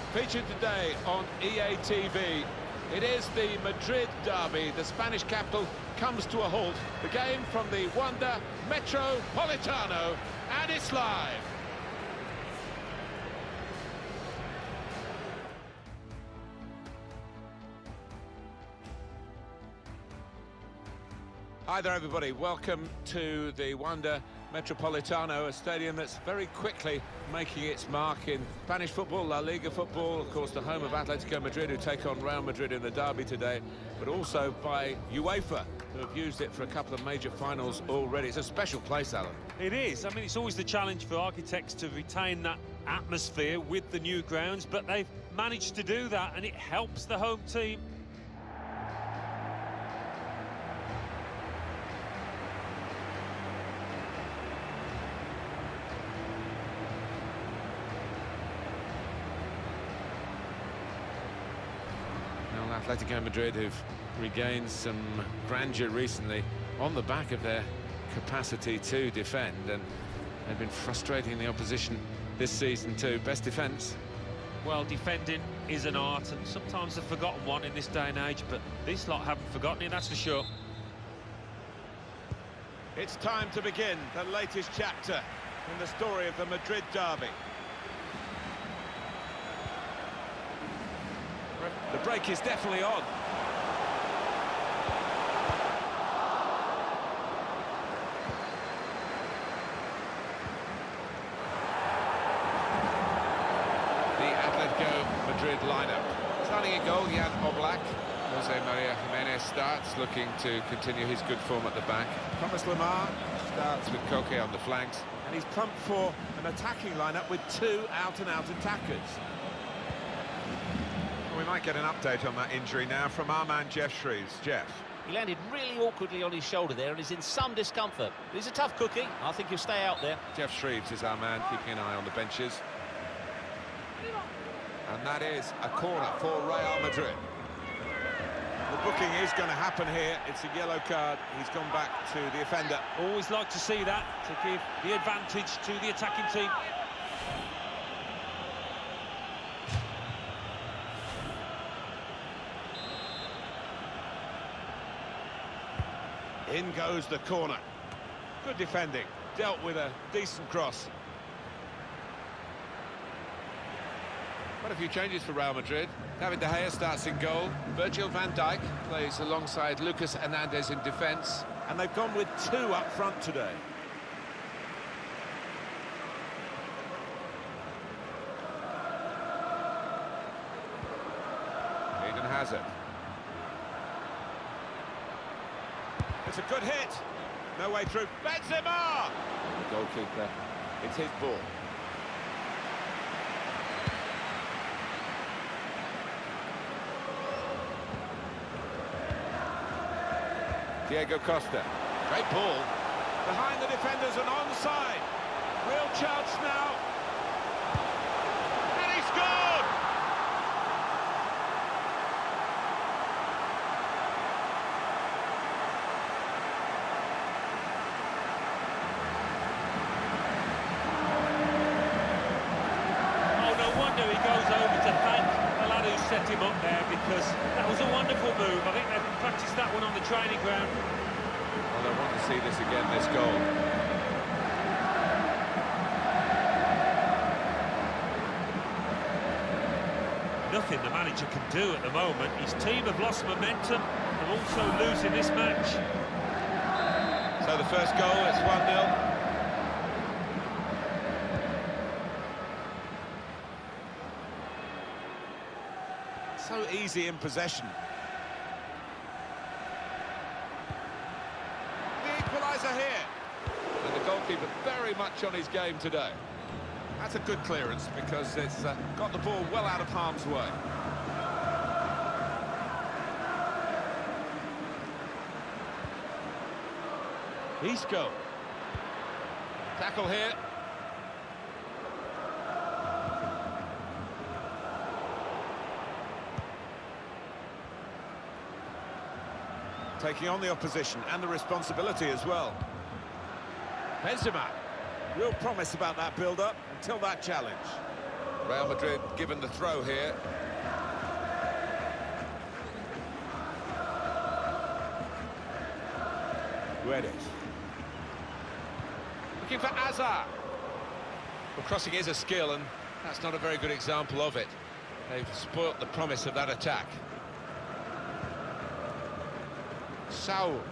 Featured today on EA TV. It is the Madrid derby. The Spanish capital comes to a halt. The game from the Wanda Metropolitano, and it's live. Hi there, everybody. Welcome to the Wanda Metropolitano, a stadium that's very quickly making its mark in Spanish football, La Liga football, of course the home of Atletico Madrid, who take on Real Madrid in the derby today, but also by UEFA, who have used it for a couple of major finals already. It's a special place, Alan. It is. I mean, it's always the challenge for architects to retain that atmosphere with the new grounds, but they've managed to do that, and it helps the home team. Atletico Madrid, who've regained some grandeur recently on the back of their capacity to defend, and they've been frustrating the opposition this season too. Best defence? Well, defending is an art, and sometimes a forgotten one in this day and age, but this lot haven't forgotten it, that's for sure. It's time to begin the latest chapter in the story of the Madrid derby. The break is definitely on. The Atletico Madrid lineup. Starting at goal, Jan Oblak. Jose Maria Jimenez starts, looking to continue his good form at the back. Thomas Lemar starts with Koke on the flanks. And he's plumped for an attacking lineup with two out-and-out attackers. We might get an update on that injury now from our man Geoff Shreeves. Geoff. He landed really awkwardly on his shoulder there and is in some discomfort. But he's a tough cookie. I think he'll stay out there. Geoff Shreeves is our man, keeping an eye on the benches. And that is a corner for Real Madrid. The booking is going to happen here. It's a yellow card. He's gone back to the offender. Always like to see that, to give the advantage to the attacking team. In goes the corner. Good defending. Dealt with a decent cross. Quite a few changes for Real Madrid. David De Gea starts in goal. Virgil van Dijk plays alongside Lucas Hernandez in defence. And they've gone with two up front today. Eden Hazard. It's a good hit. No way through. Benzema! The goalkeeper. It's his ball. Diego Costa. Great ball. Behind the defenders and onside. Real chance now. And he scored! He goes over to thank the lad who set him up there, because that was a wonderful move. I think they've practiced that one on the training ground. Well, I want to see this again, this goal. Nothing the manager can do at the moment. His team have lost momentum and also losing this match. So the first goal, it's 1-0. So easy in possession. The equaliser here. And the goalkeeper very much on his game today. That's a good clearance because it's got the ball well out of harm's way. Isco. Tackle here. Taking on the opposition and the responsibility as well. Benzema. Real promise about that build-up until that challenge. Real Madrid given the throw here. Guedes. Looking for Hazard. Well, crossing is a skill, and that's not a very good example of it. They've spoilt the promise of that attack. Saul.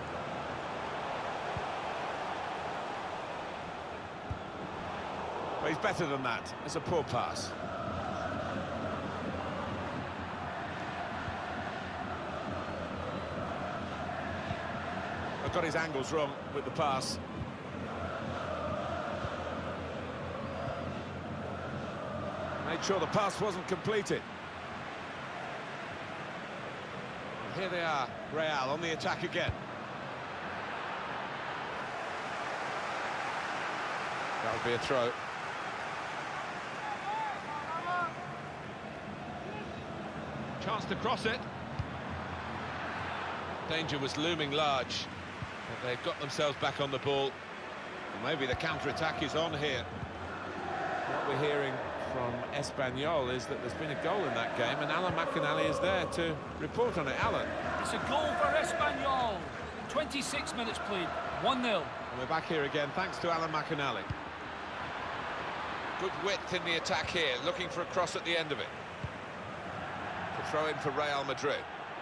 But he's better than that. It's a poor pass. I've got his angles wrong with the pass. Made sure the pass wasn't completed. And here they are, Real on the attack again. That would be a throw. Chance to cross it. Danger was looming large, but they've got themselves back on the ball. Well, maybe the counter-attack is on here. What we're hearing from Espanyol is that there's been a goal in that game, and Alan McInally is there to report on it. Alan. It's a goal for Espanyol. 26 minutes played, 1-0. And we're back here again, thanks to Alan McInally. Good width in the attack here, looking for a cross at the end of it. To throw in for Real Madrid.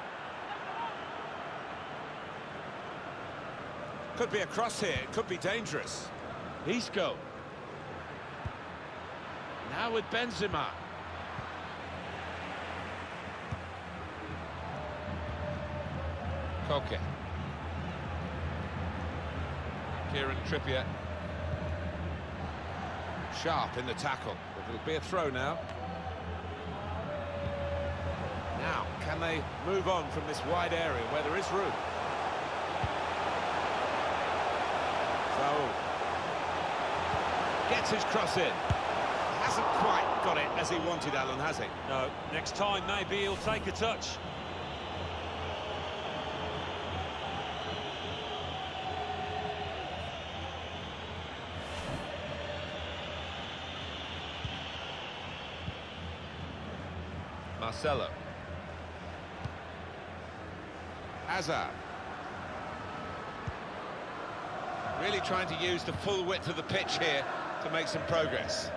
Could be a cross here, it could be dangerous. Isco. Now with Benzema. Koke. Kieran Trippier. Sharp in the tackle. It'll be a throw now. Now, can they move on from this wide area where there is room? So, gets his cross in. Hasn't quite got it as he wanted, Alan, has he? No, next time maybe he'll take a touch. Marcelo. Hazard. Really trying to use the full width of the pitch here to make some progress.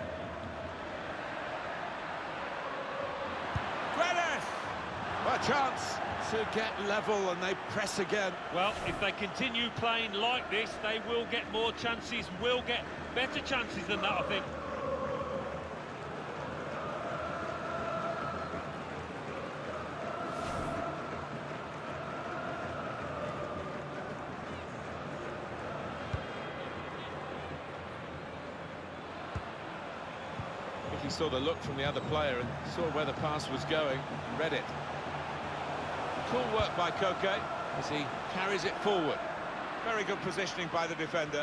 Guedes! Well, a chance to get level, and they press again. Well, if they continue playing like this, they will get more chances, will get better chances than that, I think. He saw the look from the other player and saw where the pass was going, read it. Cool work by Koke as he carries it forward. Very good positioning by the defender.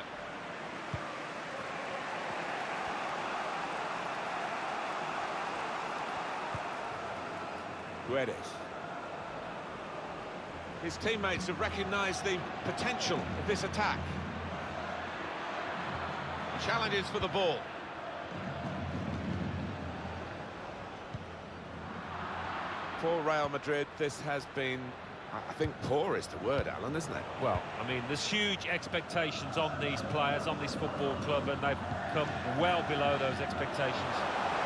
Guedes. His teammates have recognised the potential of this attack. Challenges for the ball. For Real Madrid, this has been, I think, poor is the word, Alan, isn't it? Well, I mean, there's huge expectations on these players, on this football club, and they've come well below those expectations.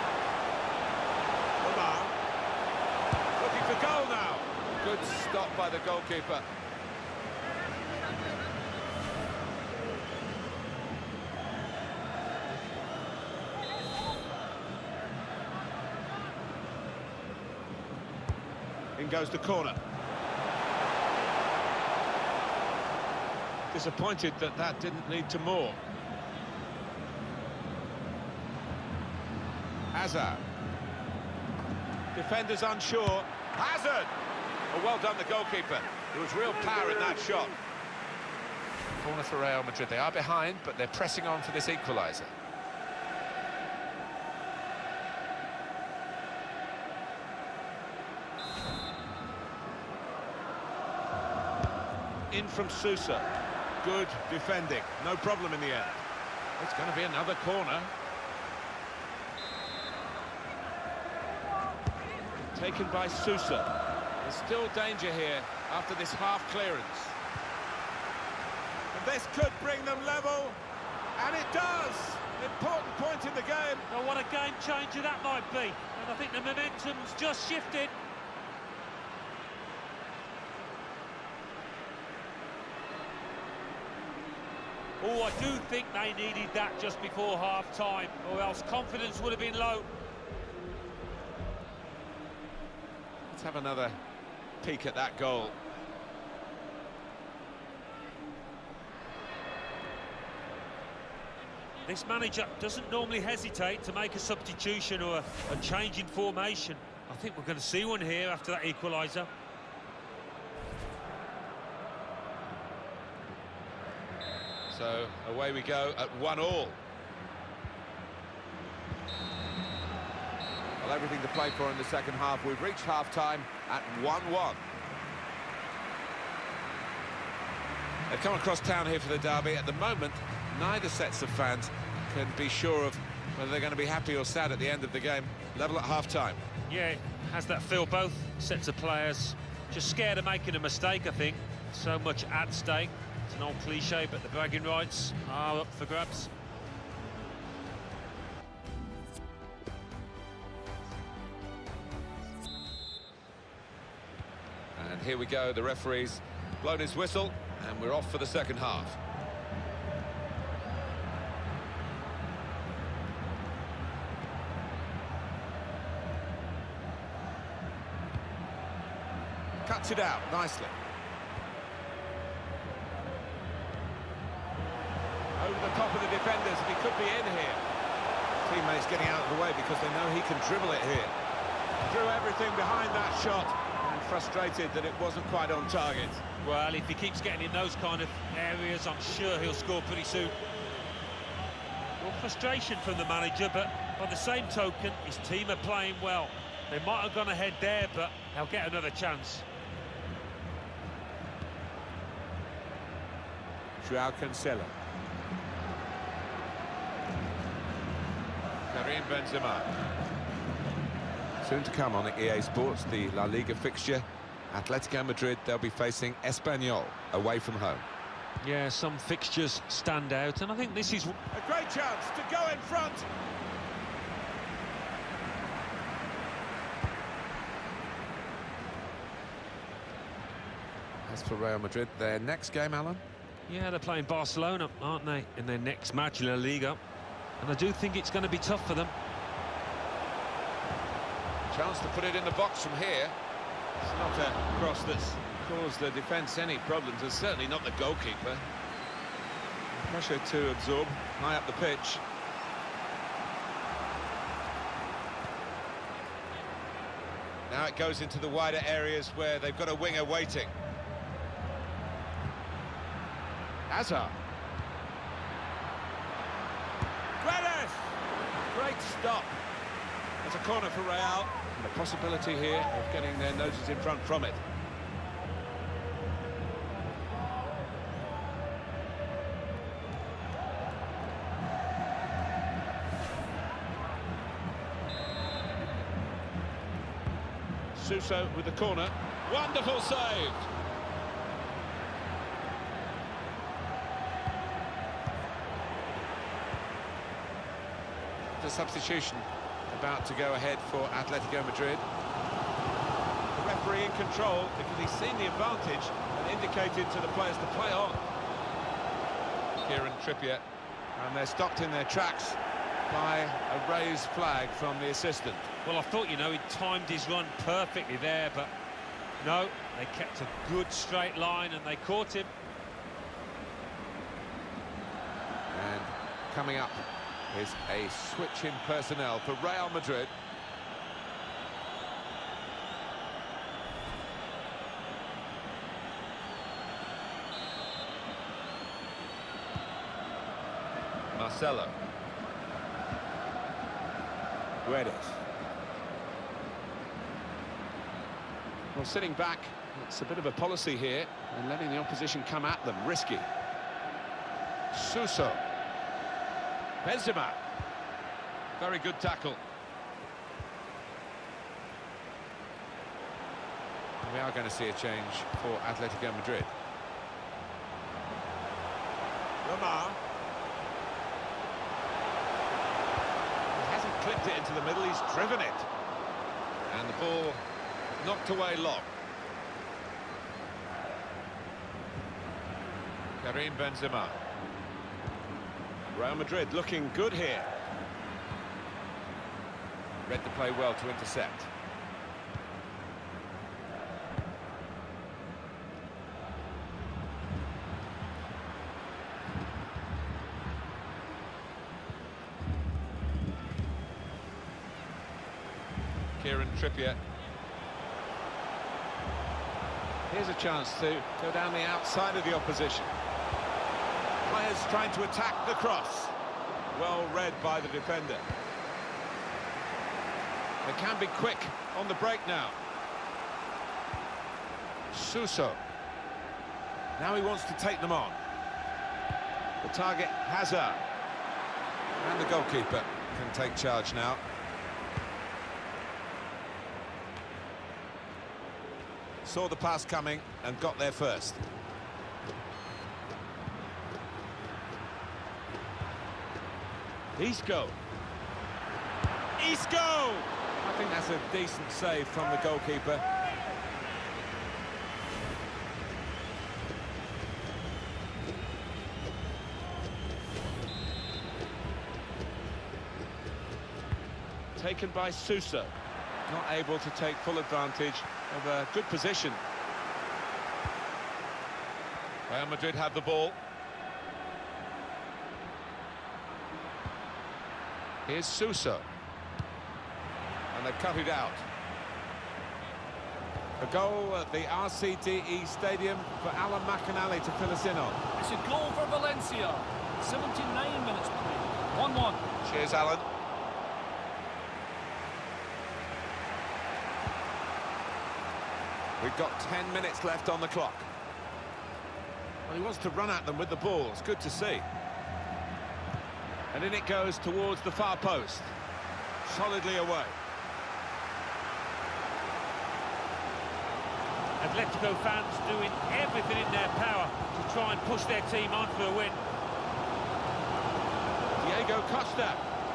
Omar, looking for goal now. Good stop by the goalkeeper. In goes the corner. Disappointed that that didn't lead to more. Hazard. Defenders unsure. Hazard! Oh, well done, the goalkeeper. There was real power in that shot. Corner for Real Madrid. They are behind, but they're pressing on for this equaliser. In from Sousa. Good defending. No problem in the end. It's going to be another corner. taken by Sousa. There's still danger here after this half clearance. And this could bring them level, and it does! Important point in the game. Well, what a game changer that might be. And I think the momentum's just shifted. Oh, I do think they needed that just before half-time, or else confidence would have been low. Let's have another peek at that goal. This manager doesn't normally hesitate to make a substitution or a change in formation. I think we're going to see one here after that equaliser. So away we go at 1-1. Well, everything to play for in the second half. We've reached half-time at 1-1. They've come across town here for the derby. At the moment, neither sets of fans can be sure of whether they're going to be happy or sad at the end of the game. Level at half-time. Yeah, it has that feel. Both sets of players just scared of making a mistake, I think. So much at stake. It's an old cliche, but the bragging rights are up for grabs. And here we go, the referee's blown his whistle, and we're off for the second half. Cuts it out nicely. Over the top of the defenders, and he could be in here. Teammates getting out of the way because they know he can dribble it here. Threw everything behind that shot, and frustrated that it wasn't quite on target. Well, if he keeps getting in those kind of areas, I'm sure he'll score pretty soon. Well, frustration from the manager, but by the same token, his team are playing well. They might have gone ahead there, but they'll get another chance. João Cancelo. Karim Benzema. Soon to come on EA Sports, the La Liga fixture. Atletico Madrid, they'll be facing Espanyol away from home. Yeah, some fixtures stand out, and I think this is a great chance to go in front. As for Real Madrid, their next game, Alan? Yeah, they're playing Barcelona, aren't they, in their next match in La Liga. And I do think it's going to be tough for them. Chance to put it in the box from here. It's not a cross that's caused the defence any problems. It's certainly not the goalkeeper. Pressure to absorb, high up the pitch. Now it goes into the wider areas where they've got a winger waiting. Hazard. Guedes! Great stop. There's a corner for Real. And a possibility here of getting their noses in front from it. Suso with the corner. Wonderful save. The substitution about to go ahead for Atletico Madrid. The referee in control because he's seen the advantage and indicated to the players to play on. Kieran Trippier, and they're stopped in their tracks by a raised flag from the assistant. Well, I thought, you know, he timed his run perfectly there, but no, they kept a good straight line and they caught him. And coming up is a switch in personnel for Real Madrid. Marcelo. Guedes. Well, sitting back, it's a bit of a policy here, and letting the opposition come at them, risky. Suso. Benzema. Very good tackle. We are going to see a change for Atletico Madrid. Lamar. He hasn't clipped it into the middle, he's driven it. And the ball knocked away long. Karim Benzema. Real Madrid looking good here. Read the play well to intercept. Kieran Trippier. Here's a chance to go down the outside of the opposition. Players trying to attack the cross. Well read by the defender. They can be quick on the break now. Suso. Now he wants to take them on. The target, Hazard. And the goalkeeper can take charge now. Saw the pass coming and got there first. Isco. Isco! I think that's a decent save from the goalkeeper. Taken by Suso. Not able to take full advantage of a good position. Real Madrid have the ball. Here's Suso. And they've cut it out. A goal at the RCDE Stadium for Alan McInally to fill us in on. It's a goal for Valencia. 79 minutes played. 1-1. Cheers, Alan. We've got 10 minutes left on the clock. Well, he wants to run at them with the ball. It's good to see. And in it goes towards the far post. Solidly away. Atletico fans doing everything in their power to try and push their team on for a win. Diego Costa.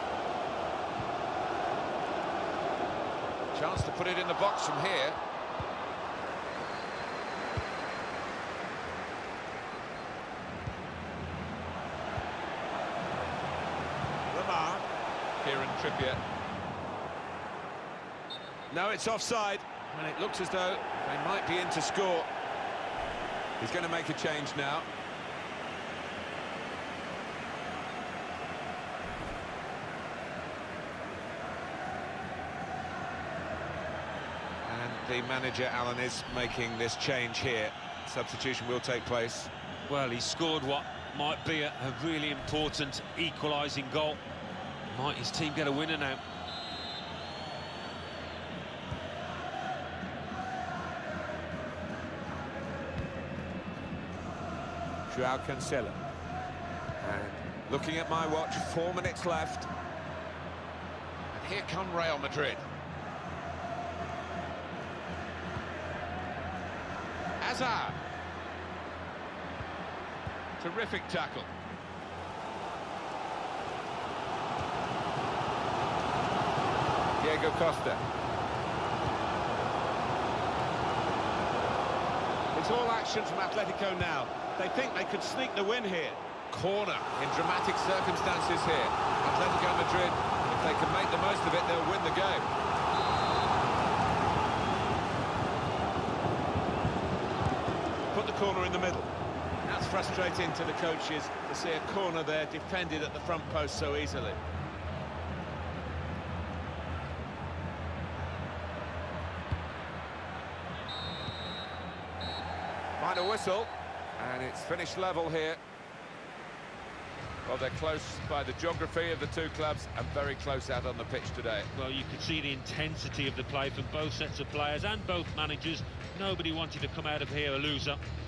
Chance to put it in the box from here. Lamar. Kieran Trippier. No, it's offside. And it looks as though they might be in to score. He's going to make a change now. And the manager, Alan, is making this change here. Substitution will take place. Well, he scored what might be a really important equalising goal. Might his team get a winner now? Joao Cancelo. And looking at my watch, 4 minutes left. And here come Real Madrid. Hazard. Terrific tackle. Diego Costa. It's all action from Atletico now. They think they could sneak the win here. Corner in dramatic circumstances here. Atletico Madrid, if they can make the most of it, they'll win the game. Put the corner in the middle. That's frustrating to the coaches to see a corner there defended at the front post so easily. Final whistle. And it's finished level here. Well, they're close by the geography of the two clubs and very close out on the pitch today. Well, you could see the intensity of the play from both sets of players and both managers. Nobody wanted to come out of here a loser.